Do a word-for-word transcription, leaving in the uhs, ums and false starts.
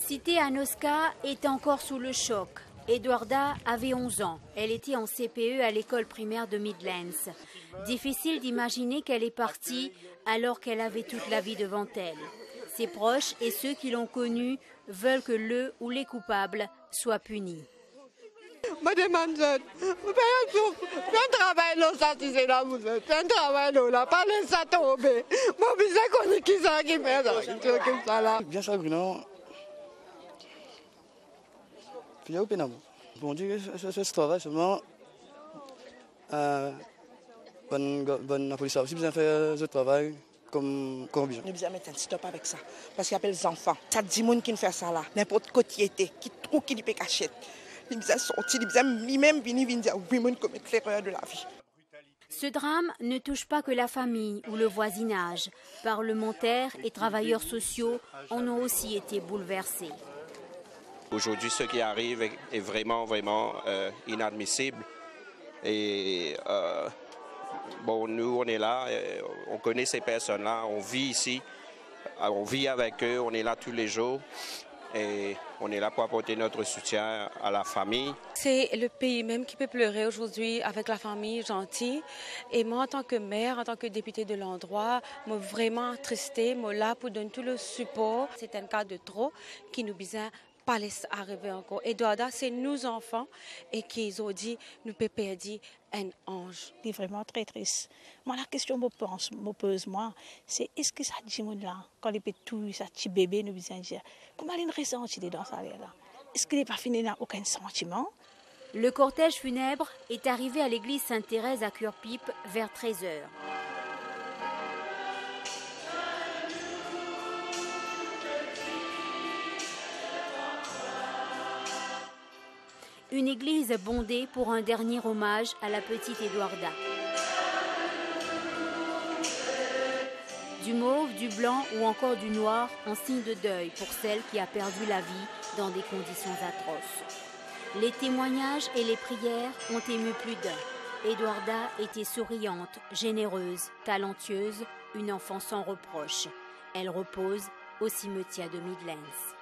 Cité Anoska est encore sous le choc. Eduarda avait onze ans. Elle était en C P E à l'école primaire de Midlands. Difficile d'imaginer qu'elle est partie alors qu'elle avait toute la vie devant elle. Ses proches et ceux qui l'ont connue veulent que le ou les coupables soient punis. Madame, un travail là, ça c'est là, vous êtes un travail là, pas laisser tomber. Moi, je sais qu'on est qui ça qui fait ça, comme ça là. Bien sûr, Bruno. Puis au pénal. Bon Dieu, ce travail seulement. Bonne, bonne la police a aussi besoin de faire ce travail comme comme besoin. Nous besoin mettre un stop avec ça, parce qu'il y a des enfants. Ça dit monde qui ne fait ça là, n'importe quoi qui était, qui trouve qui peut cachette. Il besoin sortir, il besoin lui-même venir dire oui, monde commet l'erreur de la vie. Ce drame ne touche pas que la famille ou le voisinage. Parlementaires et travailleurs sociaux en ont aussi été bouleversés. Aujourd'hui, ce qui arrive est vraiment, vraiment euh, inadmissible. Et euh, bon, nous, on est là, on connaît ces personnes-là, on vit ici, on vit avec eux, on est là tous les jours. Et on est là pour apporter notre soutien à la famille. C'est le pays même qui peut pleurer aujourd'hui avec la famille gentille. Et moi, en tant que maire, en tant que députée de l'endroit, je suis vraiment tristée, je suis là pour donner tout le support. C'est un cas de trop qui nous besoin pas laisser arriver encore. Eduarda, c'est nos enfants et qu'ils ont dit, nous peut perdre un ange. C'est vraiment très triste. Moi, la question que je pense, me pose, moi, c'est est-ce que ça dit là, quand les petits, ça petit bébé, nous besoin dire, comment il ressent dans sa vie là? Est-ce qu'il n'est pas fini n'a aucun sentiment? Le cortège funèbre est arrivé à l'église Sainte-Thérèse à Curepipe vers treize heures. Une église bondée pour un dernier hommage à la petite Eduarda. Du mauve, du blanc ou encore du noir en signe de deuil pour celle qui a perdu la vie dans des conditions atroces. Les témoignages et les prières ont ému plus d'un. Eduarda était souriante, généreuse, talentueuse, une enfant sans reproche. Elle repose au cimetière de Midlands.